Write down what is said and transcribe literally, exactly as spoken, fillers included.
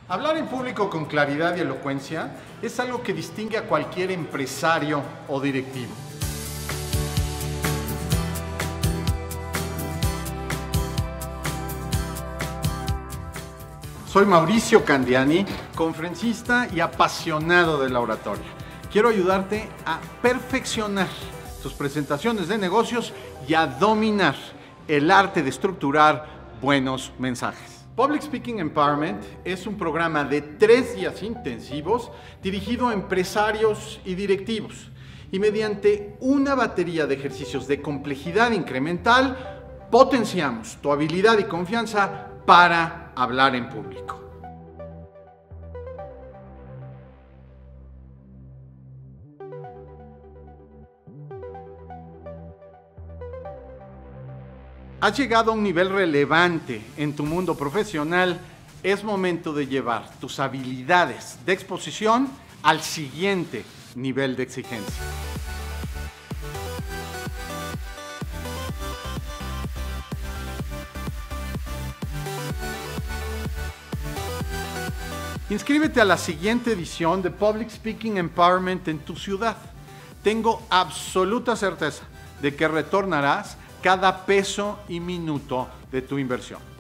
Hablar en público con claridad y elocuencia es algo que distingue a cualquier empresario o directivo. Soy Mauricio Candiani, conferencista y apasionado de la oratoria. Quiero ayudarte a perfeccionar tus presentaciones de negocios y a dominar el arte de estructurar buenos mensajes. Public Speaking Empowerment es un programa de tres días intensivos dirigido a empresarios y directivos. Y mediante una batería de ejercicios de complejidad incremental, potenciamos tu habilidad y confianza para hablar en público. Has llegado a un nivel relevante en tu mundo profesional. Es momento de llevar tus habilidades de exposición al siguiente nivel de exigencia. Inscríbete a la siguiente edición de Public Speaking Empowerment en tu ciudad. Tengo absoluta certeza de que retornarás cada peso y minuto de tu inversión.